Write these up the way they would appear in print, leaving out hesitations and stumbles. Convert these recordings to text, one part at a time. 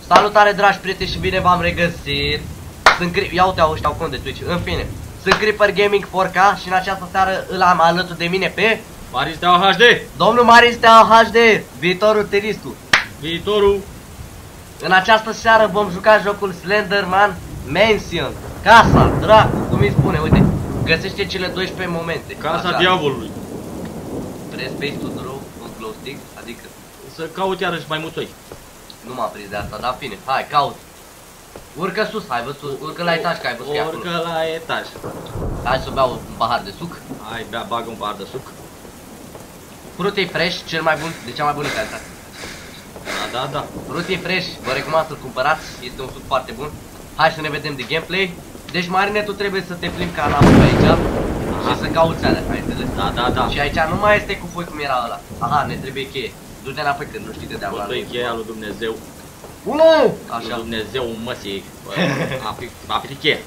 Salutare dragi prieteni și bine v-am regăsit. Ia uite, ăștia au cont de Twitch. În fine, sunt Creeper Gaming 4K și în această seară îl am alături de mine pe Marin Steaua HD. domnul Marin Steaua HD, viitorul tenistul. Viitorul. În această seară vom juca jocul Slenderman Mansion. Casa, dracu, cum îi spune, uite. Găsește cele 12 momente. Casa așa. diavolului. Press space to draw un glow stick, adică Să caut iarăși mai mulți. nu m-am prins de asta, dar fine, hai, caut. Urcă sus, hai văzut, urcă la etaj, că ai văzut că e acolo. Urcă la etaj. Hai să beau un pahar de suc. Hai, bagă un pahar de suc. Fruity fresh, cel mai bun, de cea mai bună calitate. Da. Fruity fresh, vă recomand să-l cumpărați, este un suc foarte bun. Hai să ne vedem de gameplay. Deci Marine, tu trebuie să te plimbi canalul pe aici și să cauți alea, ai înțeles? Da. Și aici nu mai este cu foi cum era ăla. Aha, ne trebuie cheie. Du-te înapoi că nu știi de deamla. Bă, cheia lui Dumnezeu. Unu! Lui Așa. Dumnezeu măsii. A fi cheia.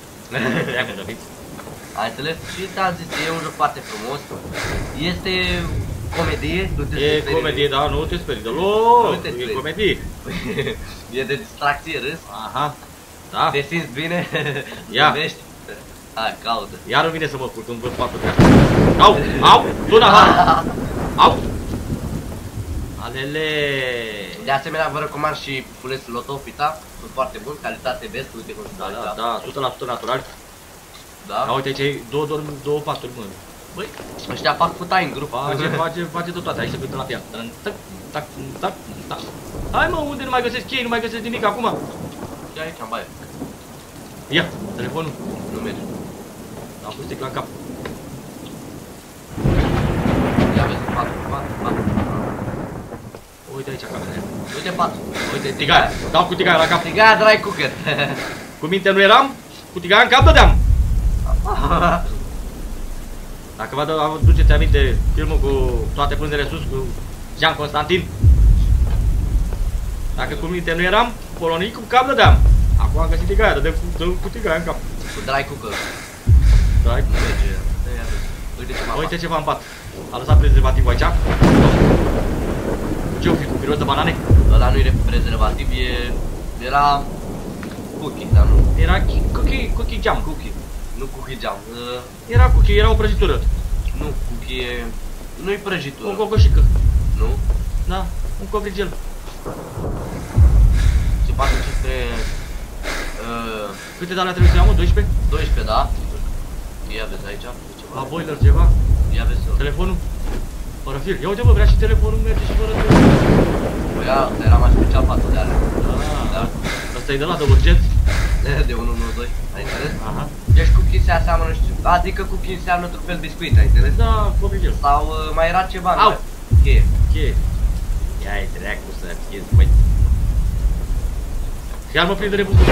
Ai înțeles? Și ți-am zis, e un joc foarte frumos. Este comedie, nu te E sperii. comedie, da, nu te sperii deloc. Nu te E sperii. comedie. E de distracție, râs. Aha. Da. Te simți bine? Ia. Zâmbești? Hai, caută. Iar îmi vine să mă culc când văd patul de Au! Luna, au! Alele! De asemenea, vă recomand și pulețul Loto Pita. Sunt foarte bun, calitate vest, uite cum se Da, 100% natural. Da? Da, uite aici ai două paturi, mă. Băi, Ăștia fac futai în grup. face tot toate, hai să vedem la pian. Tac. Hai mă, unde nu mai găsesc chei, nu mai găsesc nimic acum. Ia aici, în baie. Ia, telefonul. Nu merge. Am pus sticla în cap. Ia vezi, 4. Uite aici camera. Uite 4. Uite, tigaia. Dau cu tigaia la cap. Tigaia dry cooker. Cu minte nu eram, cu tigaia în cap dădeam. Dacă vă aduceți aminte filmul cu toate pânzele sus cu Jean Constantin. Dacă cu minte nu eram, polonii cu cap dădeam. Acum am găsit tigaia, dădeam cu tigaia în cap. Cu dry cooker. Da, Nu merge. Ia vezi. Uite ce m-a uite ceva în pat. A lăsat prezervativul aici. Ce-o fi cu miros de banane? Ăla nu e prezervativ, era cookie, dar nu. Era cookie jam. Cookie. Nu cookie jam. Era cookie, era o prăjitură. Nu, cookie e... Nu-i O prăjitură. cocoșică. Nu? Da, un covrigel. Se poate și spre... Câte de alea trebuie să iau, mă? 12? 12, da? Ia vezi aici. Ceva. La boiler ceva? Ia vezi. Telefonul? Fără fir. Ia uite, bă, vrea și telefonul merge și fără fir. Bă, ia, era mai special față de alea. Da. Asta e de la de urgenți? De 112, ai înțeles? Aha. Deci cookie se aseamănă, știu, adică cookie înseamnă într-un fel biscuit, ai înțeles? Da, covrigel. Sau mai era ceva, Au! cheie. Cheie. Ia-i dracu să fiezi, băi. Iar mă prinde rebuzul.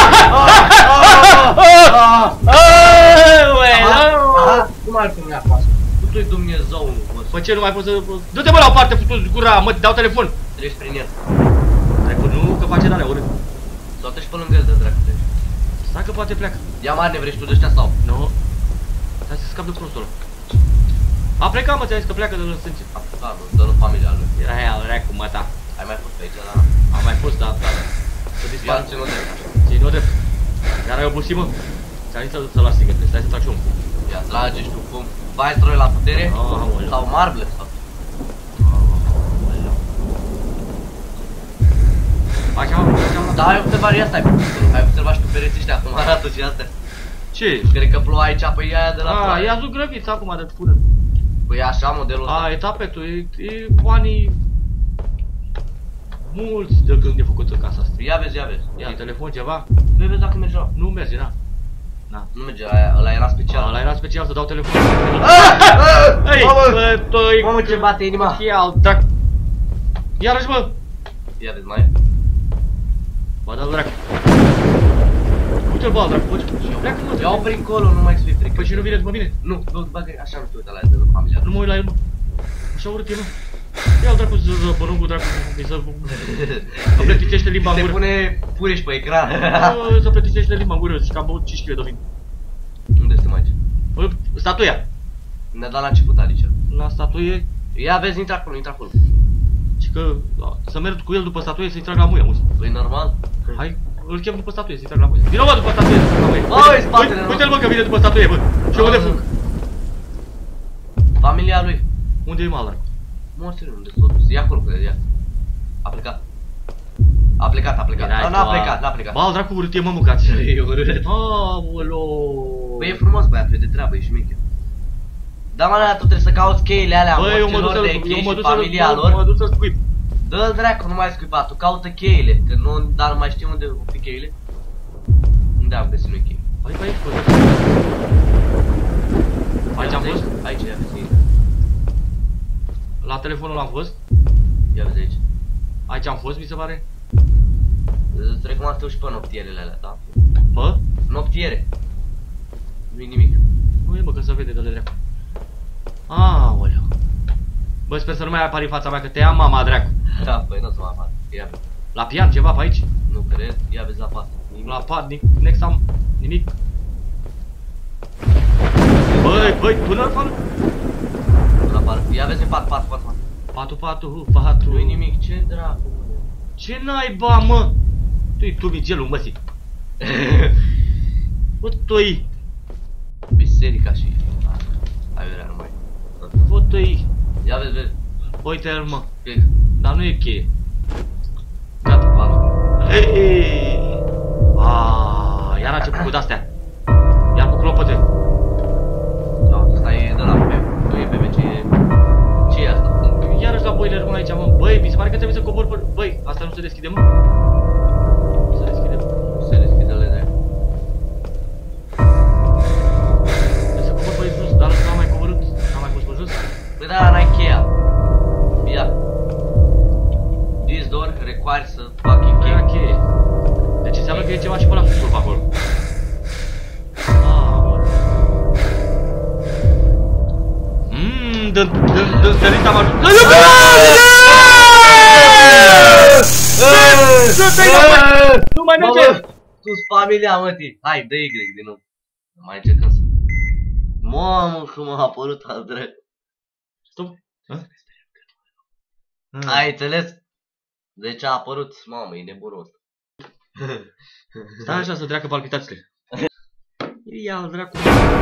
Cum ar fi mea pasă? Tu-i Dumnezeu, mă. Bă, ce nu mai pot să... Du-te, bă, la o parte, futu-ți gura, mă, dau telefon. Treci prin el. Telefon, nu, că face de-alea, urât. Sau treci pe lângă el de dracu. Stai că poate pleacă. Ia Marine, vrei și tu de ăștia sau? Nu. Stai să scap de prostul ăla. A plecat, mă, ți-ai zis că pleacă de la sânge. A plecat, nu, dă-l familia lui. Era aia, reacu, mă, ta. Ai mai fost pe aici, da? Am mai fost, da. Să Ia dispar. țin-o de așa. Ține-o drept. Iar ai obosit, mă. Ți-am zis să las sigăte, stai să trag și un pum. Ia trage și tu cum? Viceroy la putere? Aoleu. Sau Marble? Sau? Așa, Da, ai observat, ia stai. Ai observat și tu pereții ăștia, cum arată și astea. Ce? Cred că ploua aici pe aia de la ploaie. I-a zis grăbiți acum de pură. Păi e așa modelul ăsta. E tapetul, e banii mulți de când e făcută casa asta. Ia vezi, ia vezi. Ia telefon, ceva? Vei vezi dacă merge ăla. Nu merge, na. Nu merge, ăla era special. Ăla era special să dau telefon. Ei, bă, toi... mamă, ce bate inima. Ia-l, drac. Iarăși, bă. Ia vezi, mai. Bă, dă-l drac. Uite-l, bă, drac, pleacă, mă. Ia-o prin colo, nu mai să fii frică. Păi și nu vine după mine? Nu, bagă, așa nu te uita la el de la familia. Nu mă uit la el, mă. Așa urât e, mă. Ia-l dracu să bănuncul, dracu, să pleticește limba în Se gură. pune pureș pe ecran. Să pleticește limba în gură, și că am băut 5 kg de vin. Unde suntem aici? Statuia. Ne-a dat la început aici. La statuie. Ia vezi, intră acolo, intră acolo. Și că să merg cu el după statuie să-i trag la muie, auzi. Păi normal. Hai, îl chem după statuie să-i trag la muie. Vino mă după statuie să-i trag la muie. Băi, spatele, Uite-l bă că vine după statuie, bă. Și eu unde fug? Familia lui. Unde e Maldra? Morțile, unde s-a dus? E acolo, cred, ia. A plecat. A plecat. N-a plecat. Bă, al dracu urât e, mă, mâncați. E urât. Aoleo. Băi, e frumos băiatul, e de treabă, e șmecher. Da, mă, tu trebuie să cauți cheile alea morților de chei și familia lor. Mă duc să scuip. Dă-l dracu, nu mai scuipa, tu caută cheile, că nu, dar nu mai știu unde o fi cheile. Unde am găsit noi cheile? Hai pe aici, bă. Aici am fost? Aici, ia vezi. La telefonul am fost? Ia vezi aici. Aici am fost, mi se pare? Îți recomand să te uși pe noptierele alea, da? Pă? Noptiere. Nu-i nimic. Nu e, bă, că se vede de-ale dracu. Aoleu. Bă, sper să nu mai apari în fața mea, că te ia mama, dracu. Da, păi nu o să mă apar. Ia vezi. La pian ceva pe aici? Nu cred, ia vezi la pat. La pat, next am nimic. Băi, până la pat. La pat. Ia vezi pat. Patu. Nu-i nimic, ce dracu. Ce naiba, mă? Tu migelul, măsii. Bă, tu-i. Biserica și... Hai verea numai. Bă, tu-i. Ia vezi. Uite-l, mă. Click. Dar nu e cheie. Gata, pat. Hei! Iar a început cu de-astea. Iar cu clopote. Da, asta e de la meu. Nu e BB, ce e asta? Iarăși la boiler, mă, aici, mă. Băi, mi se pare că trebuie să cobor pe... Băi, asta nu se deschide, mă. Nu se deschide, mă. Se deschide ledea. Trebuie să cobor pe sus, dar n-am mai coborât. N-am mai pus pe jos. Păi da, n-ai cheia. Ia. This door requires a fucking key. Aia cheie. Deci înseamnă că e ceva și pe la fusul pe acolo. Dă sărita mă. Nu mai merge! Tu-s familia, mătii. Hai, dă Y din nou. Mai încercăm să... Mamă, cum a apărut al drept. Stop. Ai înțeles? Deci a apărut, mamă, e nebunul ăsta. Stai așa să treacă palpitațiile. Ia-l dracu.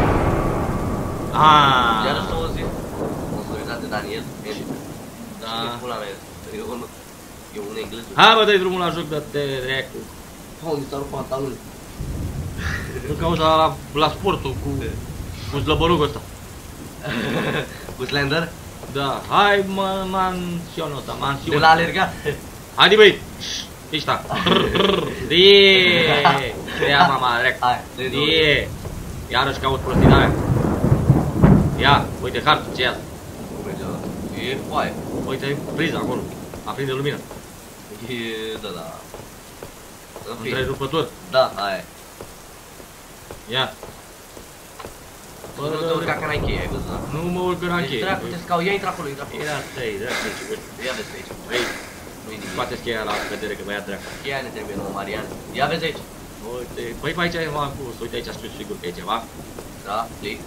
Iar să o zi. O să uitați de Daniel. Da. Cine pula mea? E un engleză. Hai bă, dă-i drumul la joc, dă-te dracu. Unde s-a rupt pantaloni? Nu cauza la sportul cu slăbărugul ăsta. Cu Slender? Da, hai mă, mansionul ăsta, mansiune. De la alergat? Haide băi! Pișta! Dieee! Ia mama, dracu! Hai, Dieee! Iarăși caut prostii de-aia. Ia, uite hartul, ce e asta? E foaie. Uite priza acolo, aprinde lumina. E, da. Întrerupător. Da, aia. Ia. Nu te urca că n-ai cheie, ai văzut, da? Nu mă urcă n-am cheie. Deci dracu, te scau, ia intră acolo, intră acolo. Ia stai, dracu, ce băi. Ia vezi aici. Băi, Nu-i nimic. scoateți cheia la vedere că băiat dracu. Cheia ne trebuie nouă, Marian. Ia vezi aici. Uite, păi pe aici m-am pus, uite aici știu sigur că e ceva. Da, click.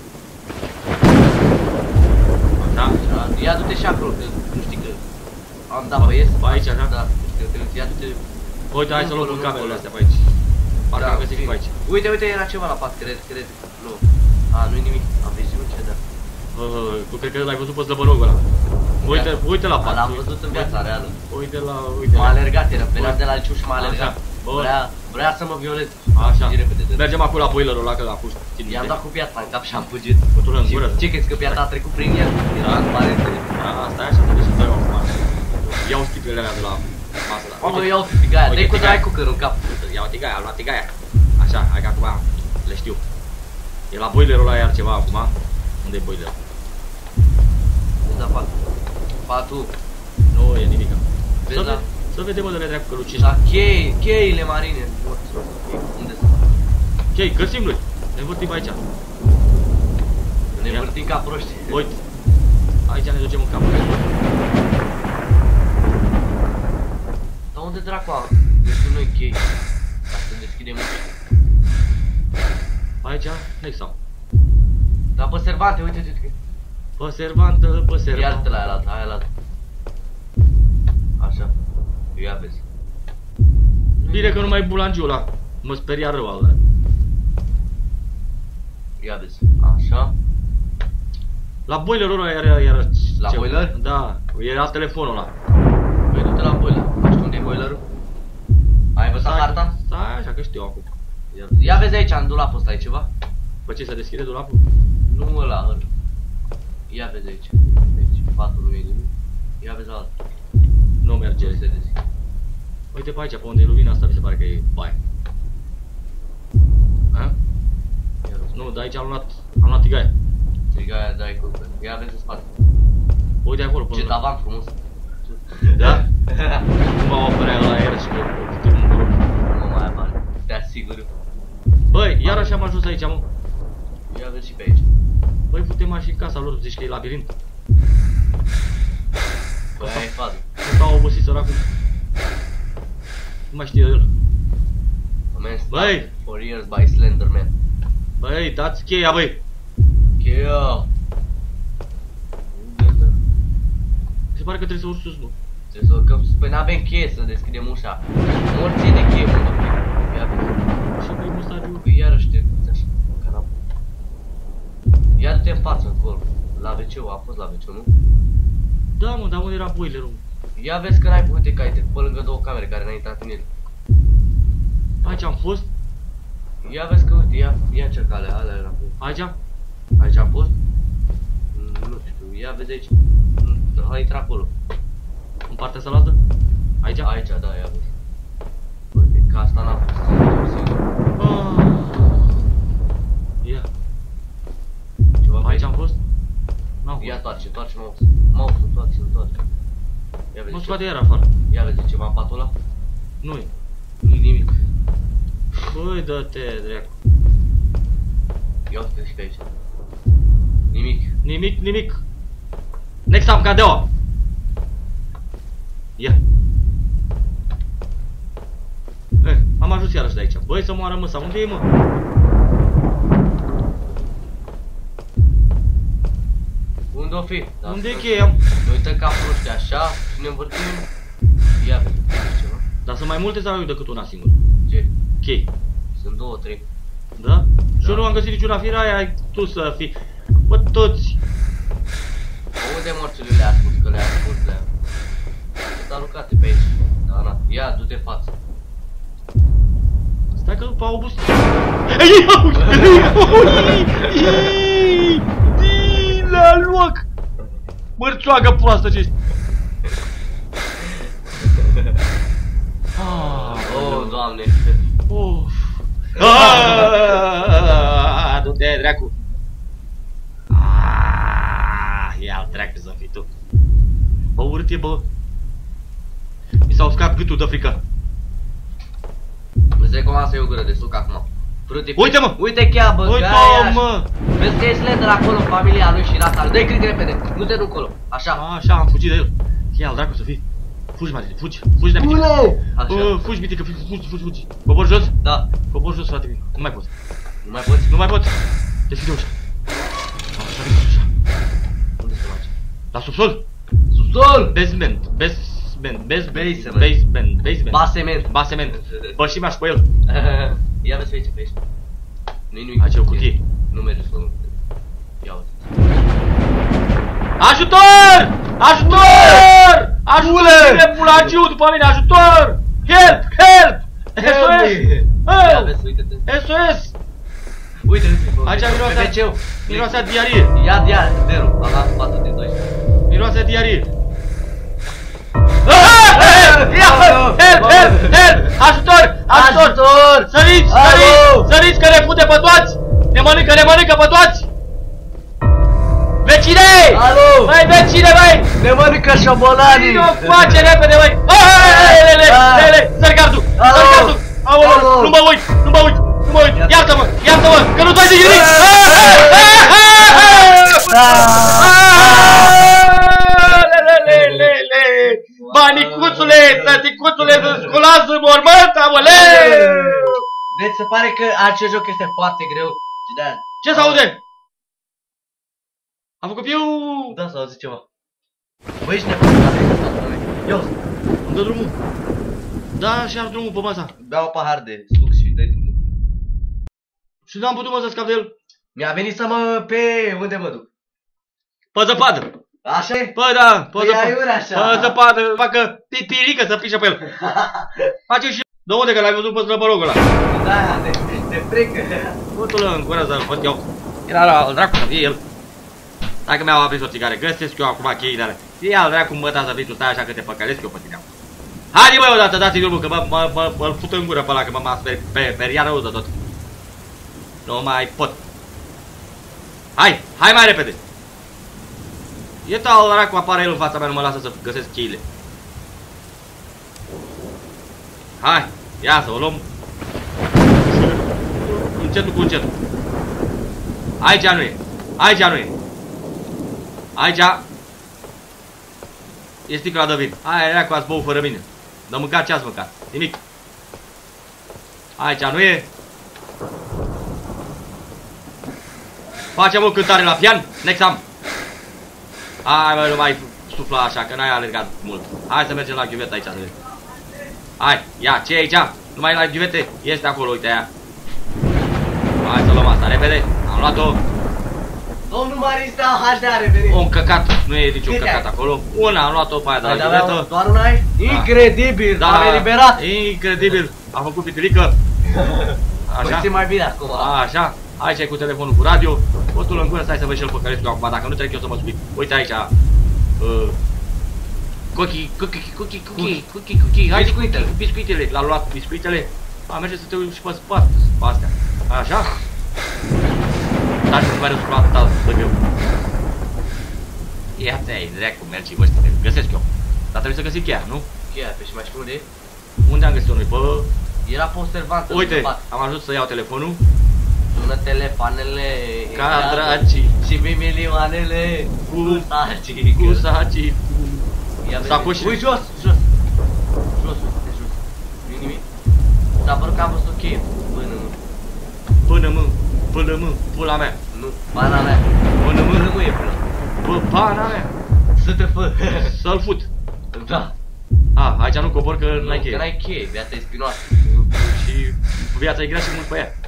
Da? Ia du-te și acolo, că nu știi că am dat pe ies. Pe aici, așa? Da, ia du-te. Uite, hai să luăm în camerele astea pe aici. Parcă am găsit pe aici. Uite, era ceva la pat, cred. Nu. Nu-i nimic, am viziune, ce da. Tu cred că l-ai văzut pe slăbărogul ăla. Uite la pat. L-am văzut în viața reală. Uite la... M-a alergat, veneam de la liceu și m-a alergat. Vrea să mă violeze. Așa. Mergem acolo la boilerul ăla, că l-a pus. I-am dat cu piatra în cap și am fugit. Pătură în gură. Ce crezi că piatra a trecut prin el? Era în mare înțeleg. Asta e așa, trebuie să dau acum. Iau sticlele alea de la masă. Mamă, iau tigaia, dă-i cu dai cu cărul în cap. Iau tigaia, am luat tigaia. Așa, hai că acum le știu. E la boilerul ăla iar ceva acum. Unde e boilerul? Vezi la pat. Patul. Nu e nimica. Vezi la... Să vedem mă de dracu că lucești. La cheile marine. Unde sunt? Chei, găsim noi. Ne învârtim pe aici. Ne învârtim ca proști. Uite. Aici ne ducem în cap. Dar unde dracu am? Găsim noi chei. Ca să deschidem ușa. Aici, next am. Dar pe servante, uite. Pe servantă, pe servantă. Ia-te la aia altă, aia altă. Ia vezi. Bine că nu mai e bulangiul ăla. Mă speria rău ăla. Ia vezi. Așa. La boilerul ăla era La boiler? Da, era telefonul ăla. Păi du-te la boiler. Nu știu unde e boilerul? Ai văzut harta? Stai așa că știu acum. Ia vezi aici, în dulapul ăsta, ai ceva? Pe ce, să deschide dulapul? Nu ăla. Ia vezi aici. Deci, patul nu e nimic. Ia vezi altul. Nu merge. Se deschide. Uite pe aici, pe unde e lumina asta, mi se pare că e baie. Ha? Nu, dar aici am luat tigaia. Tigaia, dai cu. Ia vezi în spate. Uite acolo, până Ce tavan frumos. Da? Nu mă oprea la aer și Nu mai am bani. Te asigur eu. Băi, iarăși am ajuns aici, mă. Ia vezi și pe aici. Băi, putem și în casa lor, zici că e labirint. Băi, ai fază. Nu stau obosit săracul. Nu mai știe el. Băi! 4 years by Slenderman. Băi, dați cheia, băi! Cheia! Se pare că trebuie să urci sus, mă. Trebuie să urcăm sus. Păi n-avem cheie să deschidem ușa. Morții de cheie, mă, domnule. Ia vezi. Și băi, mustagiul. Păi iarăși te duci așa. Carap. Ia du-te în față, încolo. La WC-ul, a fost la WC-ul, nu? Da, mă, dar unde era boilerul? Ia vezi că n-ai, uite că ai trecut pe lângă două camere care n-ai intrat în ele. Aici am fost? Ia vezi că, uite, ia cercalea, alea era pe... Aici? Aici am fost? Nu știu, ia vezi aici. Hai, intra acolo. În partea cealaltă? Aici? Aici, da, ia vezi. Uite, că asta n-a fost sigur. Ia. Ceva Aici am fost? N-am fost. Ia, toarce mouse. Mouse-ul, întoarce. Ia vezi. Nu scoate iar afară. Ia vezi ceva în patul ăla? Nu-i. Nu-i nimic. Băi, dă-te, dracu. Ia uite și pe aici. Nimic. Nimic. Next am cadeaua. Ia. Am ajuns iarăși de aici. Băi, să moară măsa. Unde e, mă? Unde o fi? Da, unde e cheia? Ne uităm capul ăștia așa și ne învârtim. Ia vezi ceva. Dar sunt mai multe sau decât una singură? Ce? Chei. Sunt 2, 3. Da? Și eu nu am găsit niciuna firaia, ai tu să fii. Bă, toți. Unde morțile le-a spus? Că le-a spus le-a. Sunt aruncate pe aici. Da, na. Ia, du-te în față. Stai că după obus. La loc! Mărțoagă proastă ce ești! Oh, Doamne! Du-te, dracu! Ia-l dracu să fii tu! Bă, urât e, bă! Mi s-a uscat gâtul de frică! Îți recomand să iei o gură de suc acum. Uite, mă! Uite cheia, bă! Uite-o, mă! Vezi că e Slender acolo, familia lui și rata lui. Dă-i click repede! Nu te duc acolo! Așa! Așa, am fugit de el! Ia-l dracu să fii! Fugi, Matite, fugi! Fugi de-a mitică! Fugi, mitică, fugi! Cobor jos? Da! Cobor jos, frate, nu mai pot! Nu mai poți? Nu mai pot! Deschide ușa! Așa, deschide ușa! Unde se face? La subsol! Subsol! Basement! Basement! Bă, și mi-aș pe el! Ia vezi pe aici, pe aici. Nu-i nimic. Aici e o cutie. Nu mergeți pe unul. Ia uite. Ajutor! Ajutor! Ajutor! Bulagiu după mine, ajutor! Help! Help! SOS! Ia vezi, uite-te. SOS! Uite, aici miroase. Miroase a diarie. Ia diarie, 0. Aha, 4 din 2. Miroase a diarie. Help! Ajutor! Săriți că ne fute pe toți! Ne mănâncă pe toți! Vecine! Alo! Băi, vecine, băi! Ne mănâncă șobolanii! Vino, face repede, băi! Sări gardul! Aoleu, nu mă uit! Iartă-mă! Că nu-ți mai zic nimic! Banicuțule, tăticuțule, sculează mormânt, aoleu! Deci se pare că acest joc este foarte greu. Ce s-aude? Am făcut piu! Da, s-a auzit ceva. Băi, ești nebun, ia-o. Îmi dă drumul. Da, și ar drumul pe masa. Bea o pahar de suc și dai drumul. Și n-am putut, mă, să scap de el. Mi-a venit să mă... pe... unde mă duc? Pe zăpadă. Așa e? Păi da, pe Păi zăpadă. aiurea așa. Pe zăpadă, facă pipirică să pișe pe el. Face și... De unde că l-ai văzut pe slăbărogul ăla? Da, de frecă. Putul în cură să-l văd eu. Era la dracu să fie el. Dacă mi-au aprins o țigară, găsesc eu acum cheile alea. Fie al dracu mă să vii tu, stai așa că te păcălesc eu pe tine. Haide băi odată, dați-i drumul că mă fut în gură pe ăla, că mă speria rău de tot. Nu mai pot. Hai mai repede. E tal dracu, apare el în fața mea, nu mă lasă să găsesc cheile. Hai, ia să o luăm. Încetul cu încetul. Aici nu e. Aici nu e. Aici e sticla de vin. Hai, dracu, ați băut fără mine. De mâncat ce ați mâncat? Nimic. Aici nu e. Facem o cântare la pian. Next am. Hai, bă, nu mai sufla așa, că n-ai alergat mult. Hai să mergem la ghiuvetă aici. Hai, ia, ce e aici? Nu mai la ghiuvete? Este acolo, uite aia. Hai să luăm asta, repede. Am luat-o. Domnul Marista, HD a revenit. Un căcat, nu e niciun căcat acolo. Una, am luat-o pe aia de la ghiuvetă. Doar una ai? Incredibil, Da, am eliberat. Incredibil, am făcut pitilică. Așa? Păi mai bine acum. Așa, aici e cu telefonul cu radio. Potul în gură, stai să vezi și-l păcălesc eu acum, dacă nu trec eu să mă subic. Uite aici. Cookie. Hai biscuitele. L-a luat biscuitele. Merge să te uiți și pe spate, pe astea. Așa. Dar nu mai răsculat tal, să greu. Ia-te ai, dracu, mergi, vă știi, găsesc eu. Dar trebuie să găsi cheia, nu? Cheia, pe și mai știu unde e? Unde am găsit-o noi? Pe... Era pe o servantă. Uite, am ajuns să iau telefonul. Sună telefoanele. Ca dragii. Și milioanele. Cu saci. Cu saci. Sacoșile. Ui, jos. Nu-i nimic. Dar părul că am văzut o cheie. Până mă, pula mea. Nu, pana mea. Până mă e până. Bă, pana mea. Să te fă. Să-l fut. Da. Aici nu cobor că n-ai cheie. Că n-ai cheie, viața e spinoasă. Și viața e grea și mult pe ea.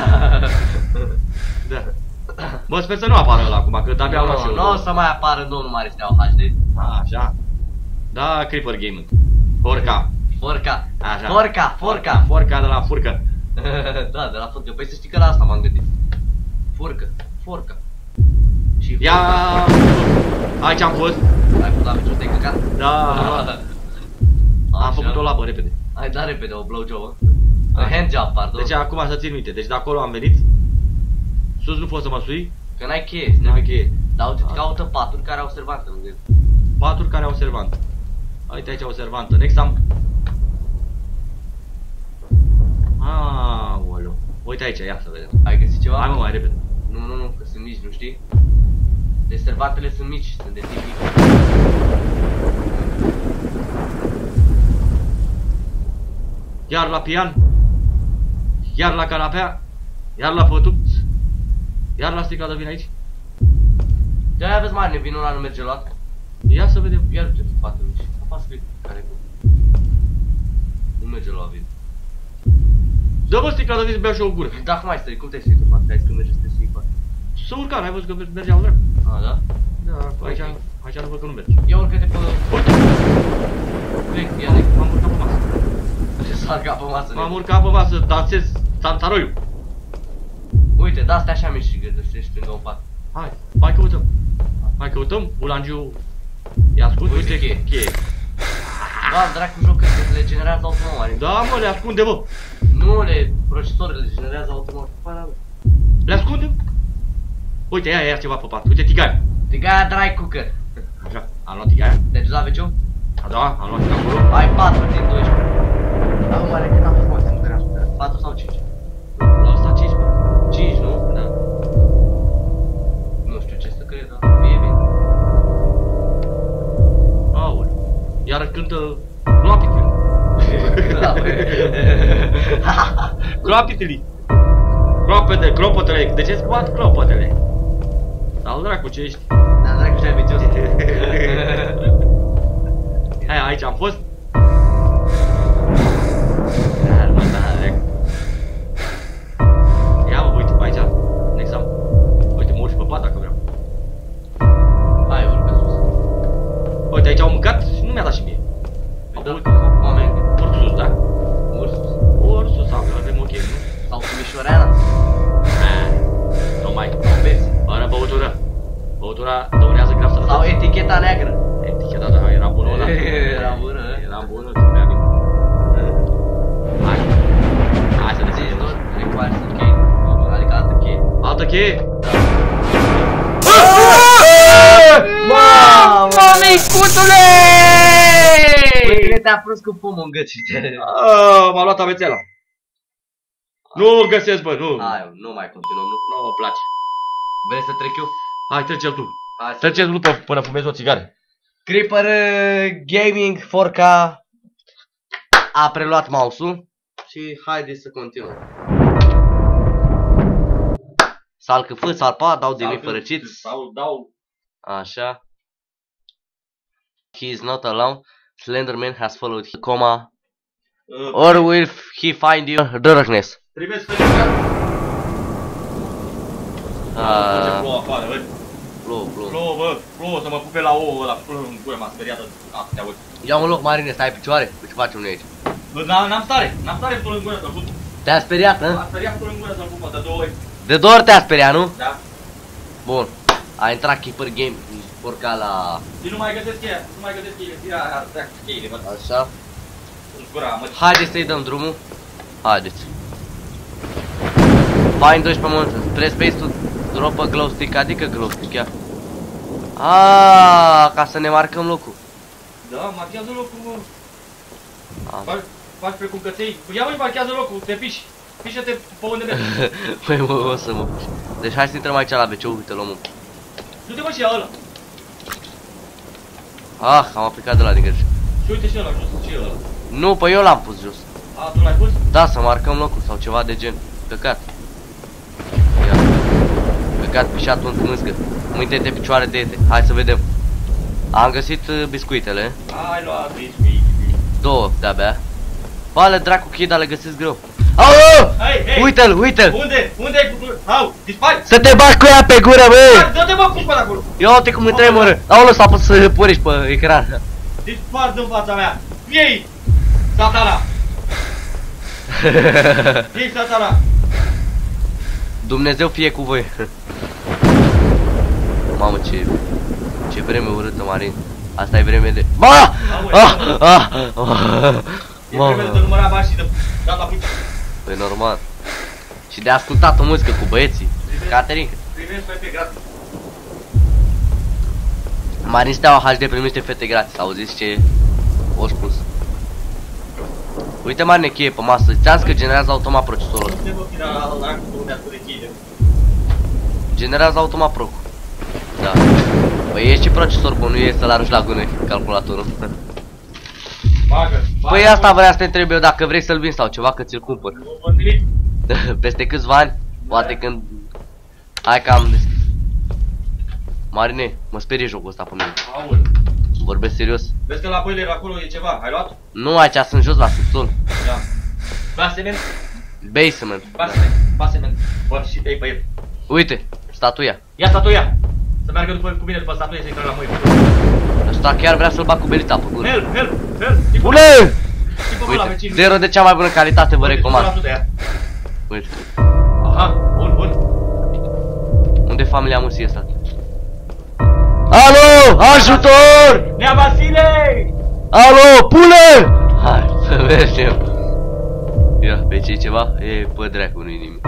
Da. Bă, sper să nu apară ăla acum, că de-abia au luat și eu. Nu o să mai apară domnul Maristeau HD. Așa. Da, Creeper Gaming. Forca. Așa. Forca de la furcă. Da, de la furcă. Păi să știi că la asta m-am gândit. Forca. Și ia. Aici am fost. Ai făcut la picior, te-ai căcat? Da. Am făcut o labă, repede. Hai, da, repede, o blowjob. Handjob, pardon. Deci acum să țin minte, deci de acolo am venit. Sus nu poți să mă sui. Că n-ai cheie, n-ai cheie. Dar uite, caută paturi care au servantă lângă el. Paturi care au servantă. Uite aici o servantă. Next am. Aoleu. Uite aici, ia să vedem. Ai găsit ceva? Hai mă, mai repede. Nu, că sunt mici, nu știi? Deci servantele sunt mici, sunt de tip mic. Iar la pian. Iar la canapea. Iar la pătuț. Iar la sticla de vin aici. De-aia vezi mare, vinul ăla nu merge luat. Ia să vedem. Iar uite, spate mici. Apasă pe care e. Nu merge luat vin. Dă-mă sticla de vin să beau și o gură. Da, cum ai stări? Cum te-ai stărit în față? Ai zis că merge să te stări în față. Să urca, n-ai văzut că mergeam dracu. Da? Da, aici nu văd că nu merge. Ia urcă-te pe... Uite! Ia de... M-am urcat pe masă. S-a urcat pe masă. M-am urcat pe masă, dansez Santaroiu. Uite, da-astea așa mici și găsești lângă un pat. Hai căutăm. Bulangiu i-a ascult. Uite cheie. Da, dracu, joc că le generează automat. Da, mă, le ascunde, bă. Nu, procesorul le generează automat. Le ascundem? Uite, ia ceva pe pat. Uite, tigaia. Tigaia dry cooker. Așa, am luat tigaia. Te-ai dus la WC-ul? Da, am luat de acolo. Ai 4 din 12. Da, mă, are cât am fost, nu te-am spus. 4 sau 5? La ăsta 5, bă. 5, nu? Da. Nu știu ce să cred, dar fie bine. Aoleu. Iar cântă Clopitili. Clopitili. Clopotele. De ce scoat clopotele? Sau dracu, ce ești? Da, dracu, ce-ai vicios. Hai, aici am fost. cheie? Mămicuțule! Băi, tine te-a prins cu pomul în găcite. M-a luat amețeala. Nu găsesc, bă, nu. Hai, nu mai continuăm, nu? Nu îmi place. Vrei să trec eu? Hai, trece-l tu. Hai, Trece-l tu până fumezi o țigară. Creeper Gaming 4K a preluat mouse-ul și haideți să continuăm. Salcăfă, salpa, dau de mii fărăciți. Sau dau. Așa. He is not alone. Slenderman has followed him, coma. Or will he find you darkness? Trebuie să faci. Plouă afară, vezi? Plouă, bă, plouă să mă pupe la ouă ăla, până în gură m-a speriat. Te aud. Ia un loc, Marine, stai pe picioare. Ce facem noi aici? Bă, n-am stare până în gură să-l pup. Te-a speriat, hă? M-a speriat până în gură să-l pupă, de 2 ori. De 2 ori te-a speriat, nu? Da. Bun. A intrat Keeper Game, porca la... Și nu mai găsesc cheia, ia cheile, bă. Așa. În gura, mă. Haideți să-i dăm drumul. Haideți. Find 2 pământ. Press space to drop a glow stick, adică glow stick, ia. Aaaa, ca să ne marcăm locul. Da, marchează locul, mă. Faci precum căței. Ia mă, marchează locul, te piși. Pișă-te pe unde mergi. Păi mă, o să mă piși. Deci hai să intrăm aici la WC, uite, luăm. Du-te mă și ia ăla. Ah, am aplicat de la din greșe. Și uite și ăla jos, ce e ăla? Nu, păi eu l-am pus jos. A, tu l-ai pus? Da, să marcăm locul sau ceva de gen. Căcat. Ia. Căcat pișatul în mâscă. Mâinte de picioare de ete. Hai să vedem. Am găsit biscuitele. Ai luat biscuit. 2 de-abia. Bale, dracu, chida, le găsesc greu. Au! Uite-l, uite-l! Unde ai cu... Au, dispari! Să te bagi cu ea pe gură, băi! Dă-te mă, pus pe acolo! Ia uite cum îmi tremură! Aoleu, s-a pus să purici pe ecran. Dispar din fața mea! Iei! Satana! Iei, satana! Dumnezeu fie cu voi! Mamă, ce vreme urâtă, Marin. Asta e vreme de... Ba! E vreme de număra bani și de dat la puțin. Păi normal. Și de ascultat o muzică cu băieții. Caterinca. Primești fete gratis. Marin Steaua HD primește fete gratis. Auziți ce o spus? Uite, Marine, cheie pe masă. Ți-am zis că generează automat procesorul ăsta. Nu te vă fi la dracul de ascult de cheile. Generează automat procul. Da. Păi ești și procesor bun, nu e să-l arunci la gunoi calculatorul. Bagă. Păi asta vrea să te întreb eu dacă vrei să-l vinzi sau ceva, că ți-l cumpăr. Nu vă nimic. Peste câțiva ani, poate când... Hai că am deschis. Marine, mă sperie jocul ăsta pe mine. Aul. Vorbesc serios. Vezi că la boiler acolo e ceva, ai luat? Nu, aici sunt jos la subsol. Da. Basement. Basement. Bă, și dai pe el. Uite, statuia. Ia statuia. Să meargă cu mine după statuia să intră la mâini. Ăsta chiar vrea să-l bag cu belita pe gură. Help. Bune! Uite, 0 de cea mai bună calitate, vă recomand. Uite. Aha, bun. Unde familia Musie ăsta? Alo, ajutor! Nea Vasile! Alo, pule! Hai, să mergem. Ia, pe ce ceva? E, pe dracu, nu-i nimic.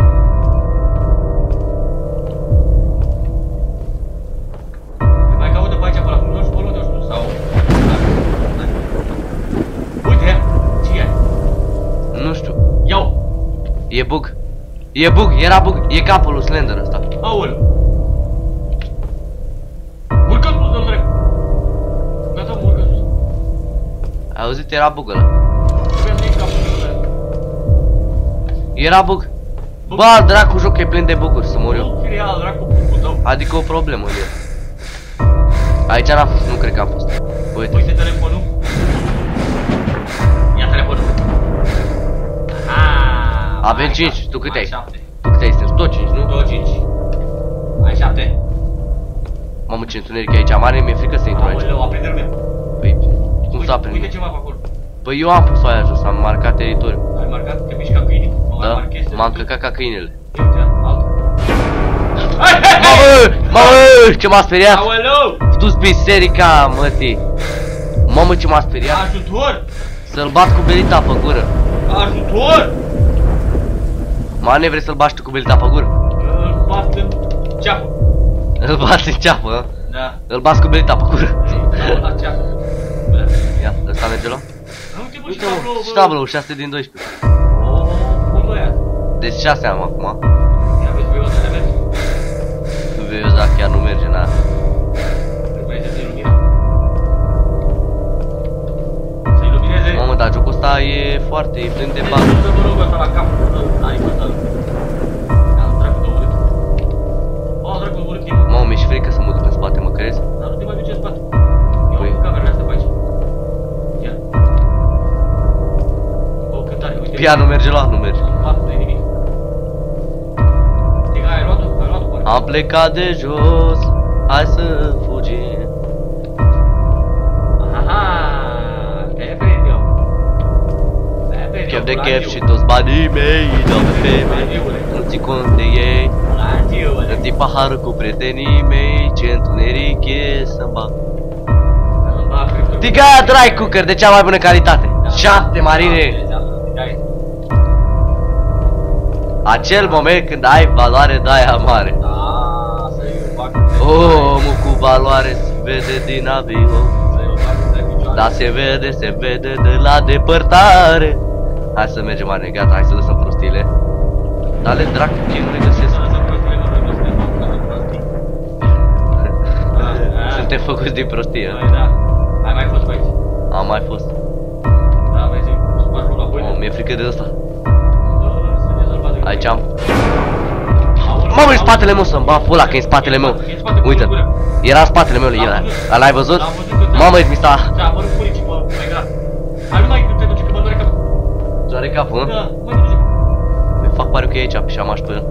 Mai caută pe aici, pe la cum nu știu, sau... Uite, ce e? Nu știu. Iau! E bug. Era bug. E capul lui Slender ăsta. Aoleu! Urcă sus, dă-l drept! Gata, mă, urcă sus. Ai auzit? Era bug ăla. Trebuie să iei capul ăla. Era bug. Bă, dracu, joc e plin de buguri, să mor eu. Nu, filial, dracu, bucul tău. Adică o problemă e. Aici n-am fost, nu cred că am fost. Uite. Uite telefonul. Ia telefonul. Avem 5, tu câte ai? 7. Tu câte ai? Suntem tot 5, nu? Tot 5. Ai 7. Mamă, ce întuneric e aici, mare, mi-e frică să intru aici. Aoleu, aprinde-l meu. Păi, cum să aprind? Uite ceva pe acolo. Păi eu am pus-o aia jos, am marcat teritoriul. Ai marcat? Te miști ca câine. Da? M-am căcat ca câinele. Uite, altul. Mamă, ce m-a speriat! Aoleu! Du-ți biserica, mătii! Mamă, ce m-a speriat! Ajutor! Să-l bat cu belita pe gură! Ajutor! Mane, vrei să-l bași tu cu belita pe gură? bat în ceapă. Îl bați în ceapă? Da. Îl bați cu belita pe cură. La ceapă. Ia, ăsta merge la? Uite mă, și tablou, 6 din 12. Bun băiat. Deci 6 am acum. Ia vezi, vei o să ne mergi. Vezi dacă chiar nu merge, na. Trebuie să se ilumine. Să ilumineze. Mamă, dar jocul ăsta e foarte, e plin de bani. Să vă rog ăsta la capul tău. Ai bătăl. Ia, dracu de urât. O, dracu de urât e. Mamă, mi-e și frică să mă duc în spate, mă crezi? Dar nu te mai duce în spate. Ia o cameră asta pe aici. Ia. O cântare, uite. Pianul merge la, nu merge. În față, nu-i nimic. Striga, ai luat-o? Ai luat-o, poate. Am plecat de jos, hai să fugim. Aha, te-ai prins eu. Te-ai prins eu, Chef de chef Bulangiu. și toți banii mei dau pe femei. Bulangiule. Nu ții cont de ei. Bulangiule. Îmi ții paharul cu prietenii mei, ce întuneric e să-mi bag. Tiga dry cooker de cea mai bună calitate. 7 marine. Acel moment când ai valoare de aia mare. Omul cu valoare se vede din avion. Dar se vede de la depărtare. Hai să mergem mai gata, hai să lăsăm prostiile. Dar le dracu, ce nu le găsesc. Suntem făcuți din prostie. Ai mai fost pe aici? Am mai fost. Da, vezi, sparul la boile. Mi-e frică de ăsta. Aici am. Mamă, în spatele meu să-mi bag pula, că e în spatele meu. Uite, era în spatele meu, era. L-ai văzut? Mamă, mi s-a... Da, mă rog furici, mă, mai grav. Hai, nu mai te duce, că mă doare capul. Doare capul, nu? Da, mă duce. Mi fac pariu că e aici, și am aș pe el.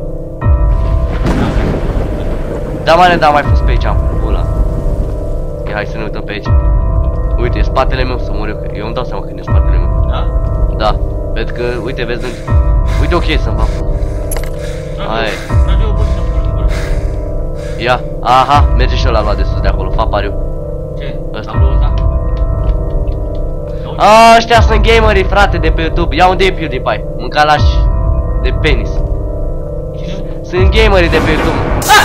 Da, mare, da, am mai fost pe aici, am pula. Ia, hai să ne uităm pe aici. Uite, e spatele meu să mor eu, că eu îmi dau seama când e spatele meu. Da? Da, văd că, uite, vezi, uite, ok, să-mi bag pula. Hai. Trage o bășină până în gură. Ia, aha, merge și ăla luat de sus de acolo, fa pariu. Ce? Ăsta. Tablou ăsta? A, ăștia sunt gamerii, frate, de pe YouTube. Ia unde e PewDiePie? Mânca lași de penis. Sunt gamerii de pe YouTube.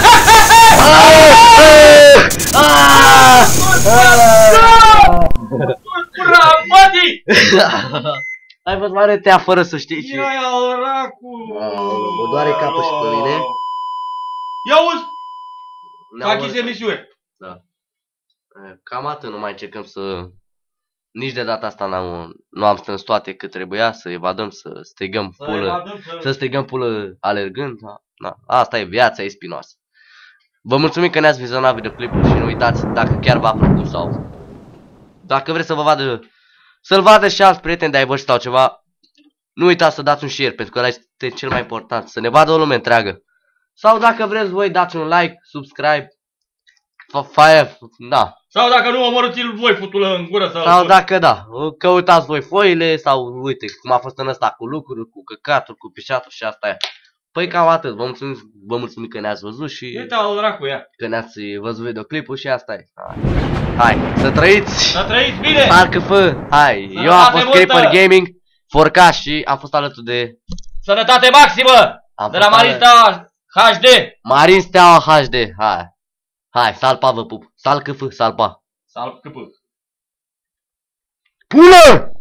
Ura, buddy! Ai văzut mare tea fără să știi ce. Ia al racu! Mă doare capul și pe mine. Ia uzi! S-a închis emisiune. Da. Cam atât, nu mai încercăm să... Nici de data asta nu am strâns toate cât trebuia, să evadăm, să strigăm pulă. Să strigăm pulă alergând. Da. Asta e viața, e spinoasă. Vă mulțumim că ne-ați vizionat videoclipul și nu uitați dacă chiar v-a plăcut sau... Dacă vreți să vă vadă... Să-l vadă și alți prieteni de-ai voștri sau ceva. Nu uitați să dați un share, pentru că ăla este cel mai important. Să ne vadă o lume întreagă. Sau dacă vreți voi, dați un like, subscribe. Da. Sau dacă nu, omorâți-l voi futulă în gură sau... Sau dacă da, căutați voi foile sau uite cum a fost în ăsta cu lucruri, cu căcaturi, cu pișaturi și asta e. Păi cam atât, vă mulțumim că ne-ați văzut și Uite-l dracu, ia. că ne-ați văzut videoclipul și asta e. Hai, să trăiți! Să trăiți bine! Parcă fă! Hai, eu am fost Creeper Gaming, Forcaș și am fost alături de... Sănătate maximă! De la Marin Steaua HD! Marin Steaua HD, hai! Hai, salpa vă pup! Sal câfă, salpa! Salp câpă! Pulă!